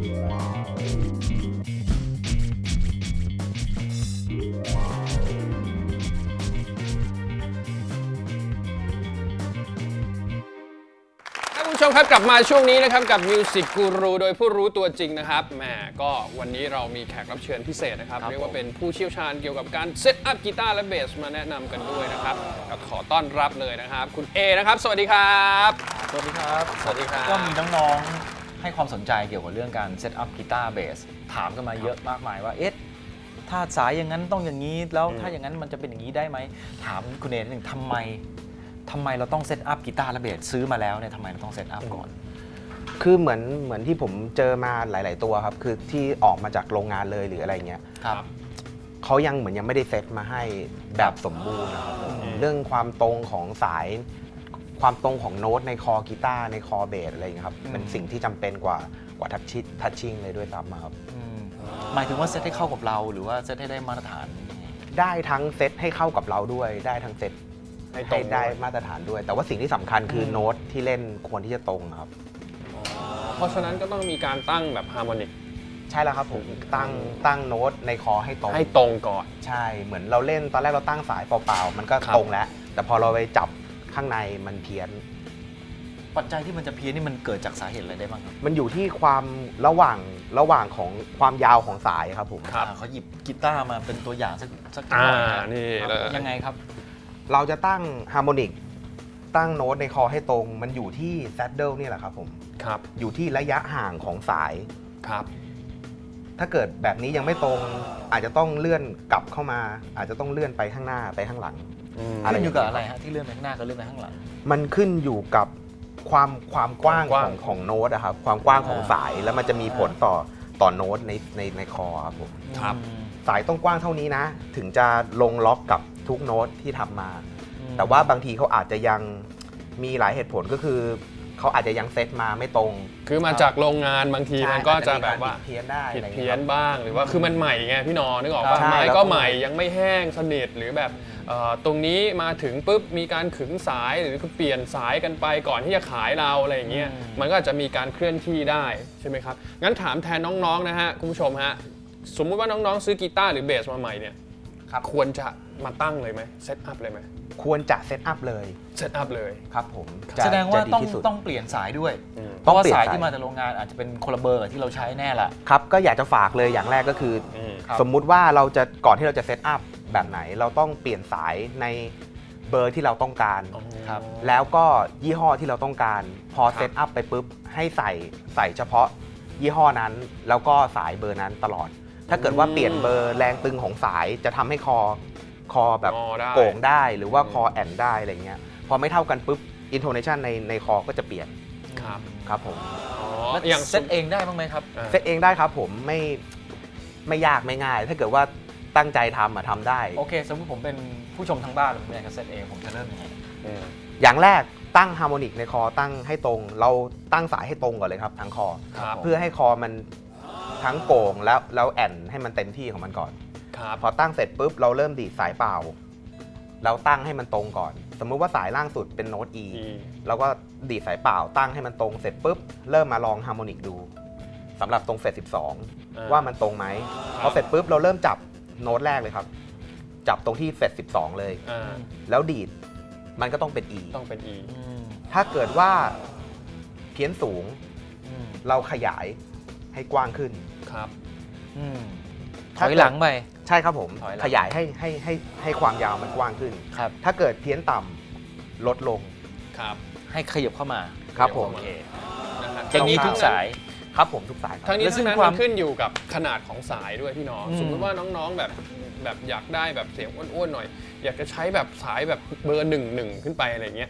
ผู้ชมครับกลับมาช่วงนี้นะครับกับ Music Guru โดยผู้รู้ตัวจริงนะครับแหมก็วันนี้เรามีแขกรับเชิญพิเศษนะครับเรียกว่าเป็นผู้เชี่ยวชาญเกี่ยวกับการเซตอัพกีตาร์และเบสมาแนะนำกันด้วยนะครับขอต้อนรับเลยนะครับคุณเอนะครับสวัสดีครับสวัสดีครับสวัสดีครับก็มีน้องๆให้ความสนใจเกี่ยวกับเรื่องการเซตอัพกีตาร์เบสถามกันมาเยอะมากมายว่าเอ๊ะถ้าสายอย่างนั้นต้องอย่างนี้แล้วถ้าอย่างนั้นมันจะเป็นอย่างนี้ได้ไหมถามคุณเอนิดนึงทำไมเราต้องเซตอัพกีตาร์และเบสซื้อมาแล้วเนี่ยทำไมเราต้องเซตอัพก่อนคือเหมือนที่ผมเจอมาหลายๆตัวครับคือที่ออกมาจากโรงงานเลยหรืออะไรเงี้ยเขายังเหมือนยังไม่ได้เซตมาให้แบบสมบูรณ์นะครับเรื่องความตรงของสายความตรงของโน้ตในคอกีตาร์ในคอเบสอะไรเงี้ยครับเป็นสิ่งที่จำเป็นกว่าทัชชิ่งเลยด้วยซ้ำครับหมายถึงว่าเซตให้เข้ากับเราหรือว่าเซตให้ได้มาตรฐานได้ทั้งเซตให้เข้ากับเราด้วยได้ทั้งเซตให้ได้มาตรฐานด้วยแต่ว่าสิ่งที่สำคัญคือโน้ตที่เล่นควรที่จะตรงครับเพราะฉะนั้นก็ต้องมีการตั้งแบบฮาร์โมนิกใช่แล้วครับผมตั้งโน้ตในคอให้ตรงก่อนใช่เหมือนเราเล่นตอนแรกเราตั้งสายเปล่าๆมันก็ตรงแล้วแต่พอเราไปจับข้างในมันเพี้ยนปัจจัยที่มันจะเพี้ยนนี่มันเกิดจากสาเหตุอะไรได้บ้างครับมันอยู่ที่ความระหว่างของความยาวของสายครับผมเขาหยิบกีตาร์มาเป็นตัวอย่างสักนี่เลยยังไงครับเราจะตั้งฮาร์โมนิกตั้งโน้ตในคอให้ตรงมันอยู่ที่แซดเดิลนี่แหละครับผมครับอยู่ที่ระยะห่างของสายครับถ้าเกิดแบบนี้ยังไม่ตรงอาจจะต้องเลื่อนกลับเข้ามาอาจจะต้องเลื่อนไปข้างหน้าไปข้างหลังขึ้นอยู่กับอะไรฮะที่เลื่อนไปข้างหน้ากับเลื่อนไปข้างหลังมันขึ้นอยู่กับความกว้างของโน้ตนะครับความกว้างของสายแล้วมันจะมีผลต่อโน้ตในคอครับผมครับสายต้องกว้างเท่านี้นะถึงจะลงล็อกกับทุกโน้ตที่ทำมาแต่ว่าบางทีเขาอาจจะยังมีหลายเหตุผลก็คือเขาอาจจะยังเซตมาไม่ตรงคือมาจากโรงงานบางทีมันก็จะแบบว่าผิดเพี้ยนได้ผิดเพี้ยนบ้างหรือว่าคือมันใหม่ไงพี่นอนึกออกป่ะไม้ก็ใหม่ยังไม่แห้งสนิทหรือแบบตรงนี้มาถึงปุ๊บมีการขึงสายหรือเปลี่ยนสายกันไปก่อนที่จะขายเราอะไรอย่างเงี้ยมันก็จะมีการเคลื่อนที่ได้ใช่ไหมครับงั้นถามแทนน้องๆนะฮะคุณผู้ชมฮะสมมุติว่าน้องๆซื้อกีตาร์หรือเบสมาใหม่เนี่ยควรจะมาตั้งเลยไหมเซตอัพเลยไหมควรจะเซตอัพเลยครับผมแสดงว่าต้องเปลี่ยนสายด้วยเพราะว่าสายที่มาจากโรงงานอาจจะเป็นคนละเบอร์ที่เราใช้แน่ละครับก็อยากจะฝากเลยอย่างแรกก็คือสมมุติว่าเราจะก่อนที่เราจะเซตอัพแบบไหนเราต้องเปลี่ยนสายในเบอร์ที่เราต้องการแล้วก็ยี่ห้อที่เราต้องการพอเซตอัพไปปุ๊บให้ใส่เฉพาะยี่ห้อนั้นแล้วก็สายเบอร์นั้นตลอดถ้าเกิดว่าเปลี่ยนเบอร์แรงตึงของสายจะทำให้คอแบบโก่งได้หรือว่าคอแอนได้อะไรเงี้ยพอไม่เท่ากันปุ๊บอินโทเนชันในคอก็จะเปลี่ยนครับผมอย่างเซตเองได้บ้างไหมครับเซตเองได้ครับผมไม่ยากไม่ง่ายถ้าเกิดว่าตั้งใจทำได้โอเคสมมติผมเป็นผู้ชมทางบ้านผมอยากจะเซตเองผมจะเริ่มยังไงอย่างแรกตั้งฮาร์โมนิกในคอตั้งให้ตรงเราตั้งสายให้ตรงก่อนเลยครับทั้งคอเพื่อให้คอมันทั้งโก่งแล้วแอนให้มันเต็มที่ของมันก่อนพอตั้งเสร็จปุ๊บเราเริ่มดีดสายเปล่าเราตั้งให้มันตรงก่อนสมมุติว่าสายล่างสุดเป็นโน้ต E เราก็ดีดสายเปล่าตั้งให้มันตรงเสร็จปุ๊บเริ่มมาลองฮาร์โมนิกดูสำหรับตรงเฟส12ว่ามันตรงไหมพอเสร็จปุ๊บเราเริ่มจับโน้ตแรกเลยครับจับตรงที่เฟส12เลยแล้วดีดมันก็ต้องเป็น E ถ้าเกิดว่าเพี้ยนสูงเราขยายให้กว้างขึ้นครับถอยหลังไปใช่ครับผมขยายให้ความยาวมันกว้างขึ้นถ้าเกิดเพี้ยนต่ำลดลงให้ขยับเข้ามาครับผมอย่างนี้ทุกสายครับผมทุกสายทั้งนี้ทั้งนั้นมันขึ้นอยู่กับขนาดของสายด้วยพี่น้องสมมติว่าน้องๆแบบอยากได้แบบเสียงอ้วนๆหน่อยอยากจะใช้แบบสายแบบเบอร์1ขึ้นไปอะไรเงี้ย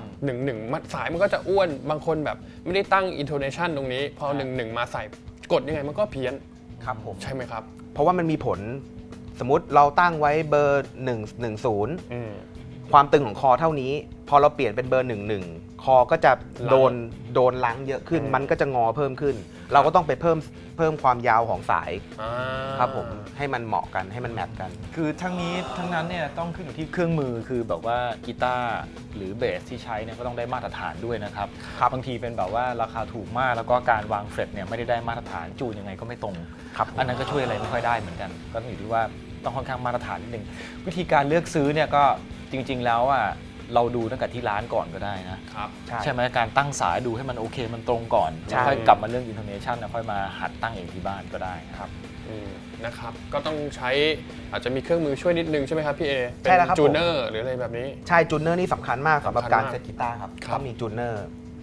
1มัดสายมันก็จะอ้วนบางคนแบบไม่ได้ตั้งอินโทเนชันตรงนี้พอ1มาใส่กดยังไงมันก็เพี้ยนครับผมใช่ไหมครับเพราะว่ามันมีผลสมมุติเราตั้งไว้เบอร์110 ความตึงของคอเท่านี้ พอเราเปลี่ยนเป็นเบอร์11คอก็จะโดนล้างเยอะขึ้น มันก็จะงอเพิ่มขึ้น เราก็ต้องไปเพิ่มความยาวของสายครับผมให้มันเหมาะกันให้มันแมทกันคือทั้งนี้ทั้งนั้นเนี่ยต้องขึ้นอยู่ที่เครื่องมือคือแบบว่ากีตาร์หรือเบสที่ใช้เนี่ยก็ต้องได้มาตรฐานด้วยนะครับบางทีเป็นแบบว่าราคาถูกมากแล้วก็การวางเฟรตเนี่ยไม่ได้มาตรฐานจูนยังไงก็ไม่ตรงอันนั้นก็ช่วยอะไรไม่ค่อยได้เหมือนกันก็ต้องอยู่ที่ว่าต้องค่อนข้างมาตรฐานนิดนึงวิธีการเลือกซื้อเนี่ยก็จริงๆแล้วเราดูตั้งแต่ที่ร้านก่อนก็ได้นะครับใช่ไหมการตั้งสายดูให้มันโอเคมันตรงก่อนค่อยกลับมาเรื่องอินโทเนชันนะค่อยมาหัดตั้งเองที่บ้านก็ได้ครับนะครับก็ต้องใช้อาจจะมีเครื่องมือช่วยนิดนึงใช่ไหมครับพี่เอใช่แล้วครับจูเนอร์หรืออะไรแบบนี้ใช่จูเนอร์นี่สำคัญมากสำหรับการเซตกีตาร์ครับต้องมีจูเนอร์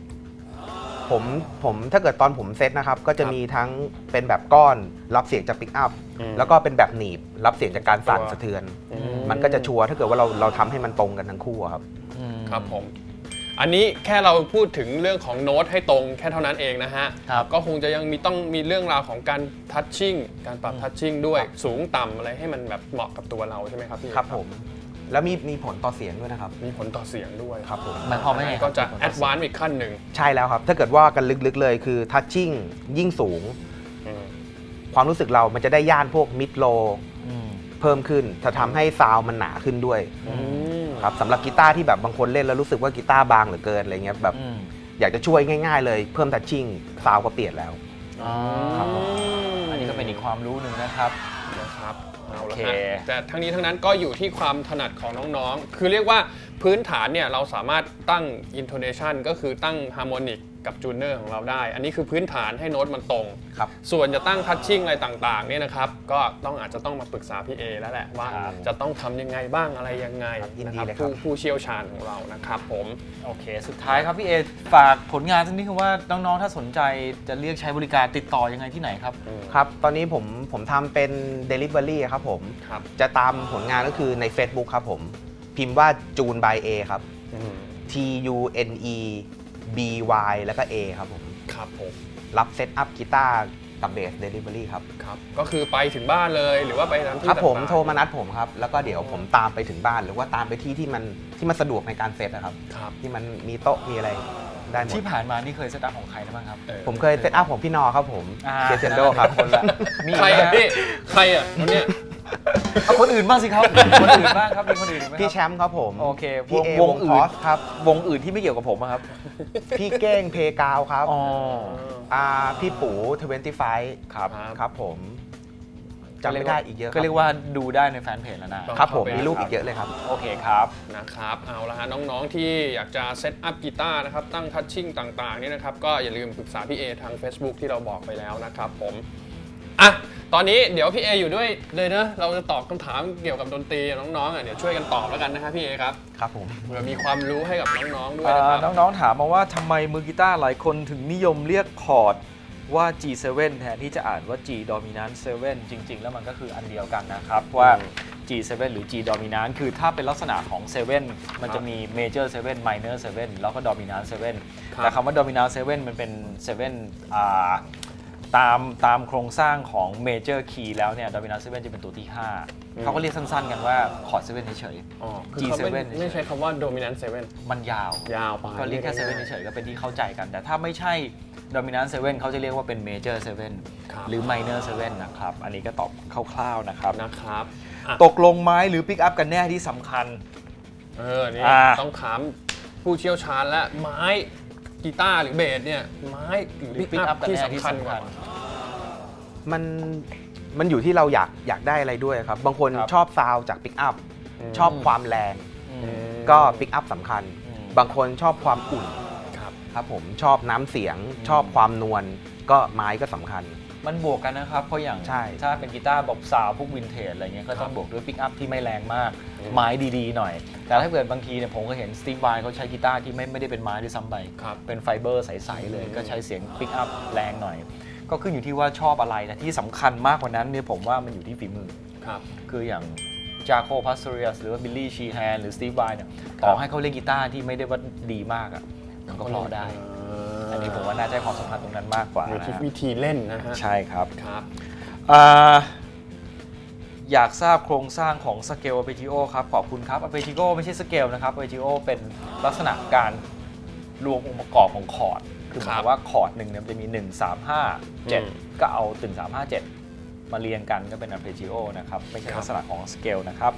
ผมถ้าเกิดตอนผมเซตนะครับก็จะมีทั้งเป็นแบบก้อนรับเสียงจากปิกอัพแล้วก็เป็นแบบหนีบรับเสียงจากการสั่นสะเทือนมันก็จะชัวร์ถ้าเกิดว่าเราทำให้มันตรงกันทั้งคู่ครับครับผมอันนี้แค่เราพูดถึงเรื่องของโน้ตให้ตรงแค่เท่านั้นเองนะฮะก็คงจะยังต้องมีเรื่องราวของการทัชชิ่งการปรับทัชชิ่งด้วยสูงต่ำอะไรให้มันแบบเหมาะกับตัวเราใช่ไหมครับพี่ครับผมแล้วมีผลต่อเสียงด้วยนะครับมีผลต่อเสียงด้วยครับผมมันพอไม่ก็จะแอดวานซ์อีกขั้นหนึ่งใช่แล้วครับถ้าเกิดว่ากันลึกๆเลยคือทัชชิ่งยิ่งสูงความรู้สึกเรามันจะได้ย่านพวกมิดโลเพิ่มขึ้นจะทำให้ซาวมันหนาขึ้นด้วยครับสำหรับกีตาร์ที่แบบบางคนเล่นแล้วรู้สึกว่ากีตาร์บางเหลือเกินอะไรเงี้ยแบบอยากจะช่วยง่ายๆเลยเพิ่มทัชชิ่งซาวก็เปลี่ยนแล้วอันนี้ก็เป็นอีกความรู้หนึ่งนะครับโอเคแต่ทั้งนี้ทั้งนั้นก็อยู่ที่ความถนัดของน้องๆคือเรียกว่าพื้นฐานเนี่ยเราสามารถตั้ง intonation ก็คือตั้ง harmonic กับจูเนอร์ของเราได้อันนี้คือพื้นฐานให้โน้ตมันตรงส่วนจะตั้งทัชชิ่งอะไรต่างๆเนี่ยนะครับก็อาจจะต้องมาปรึกษาพี่เอแล้วแหละว่าจะต้องทำยังไงบ้างอะไรยังไงนะครับผู้เชี่ยวชาญของเรานะครับผมโอเคสุดท้ายครับพี่เอฝากผลงานสักนิดคือว่าน้องๆถ้าสนใจจะเรียกใช้บริการติดต่อยังไงที่ไหนครับครับตอนนี้ผมทำเป็น Delivery ครับผมจะตามผลงานก็คือใน Facebook ครับผมพิมพ์ว่าจูน by A ครับ TUNE BY แล้วก็ A ครับผมรับเซตอัพกีตาร์กับเบส Delivery ครับก็คือไปถึงบ้านเลยหรือว่าไปตามที่ครับผมโทรมานัดผมครับแล้วก็เดี๋ยวผมตามไปถึงบ้านหรือว่าตามไปที่มันสะดวกในการเซตนะครับที่มันมีโต๊ะมีอะไรได้หมดที่ผ่านมานี่เคยเซตอัพของใครบ้างครับผมเคยเซตอัพของพี่นอครับผมเจเซนโดครับใครอ่ะพี่ใครอ่ะคนเนี้ยเอาคนอื่นบ้างสิครับคนอื่นบ้างครับมีคนอื่นไหมพี่แชมป์ครับผมโอเควงอื่นครับวงอื่นที่ไม่เกี่ยวกับผมครับพี่เก้งเพกาวครับพี่ปู25ครับผมจำไม่ได้อีกเยอะก็เรียกว่าดูได้ในแฟนเพจแล้วนะครับผมมีรูปอีกเยอะเลยครับโอเคครับนะครับเอาละฮะน้องๆที่อยากจะเซตอัพกีตาร์นะครับตั้งทัชชิ่งต่างๆนี่นะครับก็อย่าลืมปรึกษาพี่เอทาง Facebook ที่เราบอกไปแล้วนะครับผมตอนนี้เดี๋ยวพี่เออยู่ด้วยเลยนะเราจะตอบคำถามเกี่ยวกับดนตรีน้องๆเดี๋ยวช่วยกันตอบแล้วกันนะครับพี่เอครับครับผมเพื่อมีความรู้ให้กับน้องๆด้วยนะครับน้องๆถามมาว่าทำไมมือกีตาร์หลายคนถึงนิยมเรียกคอร์ดว่า G7 แทนที่จะอ่านว่า G dominant 7จริงๆแล้วมันก็คืออันเดียวกันนะครับว่า G7 หรือ G dominant คือถ้าเป็นลักษณะของ7มันจะมี major 7 minor 7แล้วก็ dominant 7แต่คำว่า dominant 7มันเป็น7ตามโครงสร้างของ major key แล้วเนี่ย dominant 7จะเป็นตัวที่5เขาก็เรียกสั้นๆกันว่าคอร์ด7เฉยๆ G7 ไม่ใช่คำว่า dominant 7 มันยาวไปก็เรียกแค่7เฉยๆก็เป็นที่เข้าใจกันแต่ถ้าไม่ใช่ dominant 7เขาจะเรียกว่าเป็น major 7หรือ minor 7นะครับอันนี้ก็ตอบคร่าวๆนะครับตกลงไม้หรือ pick up กันแน่ที่สำคัญนี่ต้องถามผู้เชี่ยวชาญและไม้กีตาร์หรือเบสเนี่ยไม้หรือพิกอัพที่สำคัญกว่ามันอยู่ที่เราอยากได้อะไรด้วยครับบางคนชอบซาวจากพิกอัพชอบความแรงก็พิกอัพสำคัญบางคนชอบความอุ่นครับผมชอบน้ำเสียงชอบความนวลก็ไม้ก็สำคัญมันบวกกันนะครับเพราะอย่างถ้าเป็นกีตาร์แบบซาวพวกวินเทจอะไรเงี้ยก็ต้องบวกด้วยพิกอัพที่ไม่แรงมากไม้ดีๆหน่อยแต่ถ้าเกิดบางทีเนี่ยผมก็เห็นสตีฟไวเขาใช้กีตาร์ที่ไม่ได้เป็นไม้ด้วยซ้ำไปเป็นไฟเบอร์ใสๆเลยก็ใช้เสียงพิกอัพแรงหน่อยก็ขึ้นอยู่ที่ว่าชอบอะไรแต่ที่สำคัญมากกว่านั้นเนี่ยผมว่ามันอยู่ที่ฝีมือคืออย่างจาโคพาสเตอริอัสหรือว่าบิลลี่ชีแฮนหรือสตีฟไวเนี่ยต่อให้เขาเล่นกีตาร์ที่ไม่ได้ว่าดีมากมันก็เพลาะได้อันนี้ผมว่าน่าจะให้ความสำคัญตรงนั้นมากกว่าอยู่ที่วิธีเล่นนะฮะใช่ครับอยากทราบโครงสร้างของสเกล Arpeggio ครับขอบคุณครับ Arpeggio ไม่ใช่สเกลนะครับ Arpeggio เป็นลักษณะการรวมองค์ประกอบของคอร์ดคือหมายความว่าคอร์ดหนึ่งเนี่ยมันจะมี1 3 5 7ก็เอา1 3 5 7มาเรียงกันก็เป็น Arpeggio นะครับไม่ใช่ลักษณะของสเกลนะครับ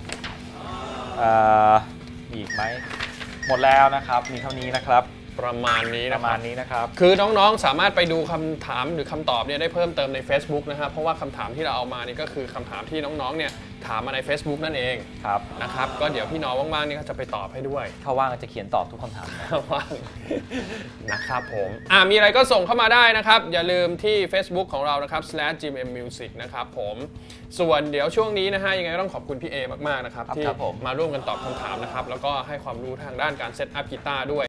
มีอีกไหมหมดแล้วนะครับมีเท่านี้นะครับประมาณนี้นะครับคือน้องๆสามารถไปดูคำถามหรือคำตอบเนี่ยได้เพิ่มเติมใน Facebook นะครับเพราะว่าคำถามที่เราเอามานี่ก็คือคำถามที่น้องๆเนี่ยถามมาใน Facebook นั่นเองครับนะครับก็เดี๋ยวพี่น้องว่างๆนี่ก็จะไปตอบให้ด้วยถ้าว่างก็จะเขียนตอบทุกคำถามว่างนะครับผมมีอะไรก็ส่งเข้ามาได้นะครับอย่าลืมที่ Facebook ของเรานะครับ /gmmusic นะครับผมส่วนเดี๋ยวช่วงนี้นะฮะยังไงต้องขอบคุณพี่เอมากๆนะครับที่มาร่วมกันตอบคำถามนะครับแล้วก็ให้ความรู้ทางด้านการเซตอัพกีตาร์ด้วย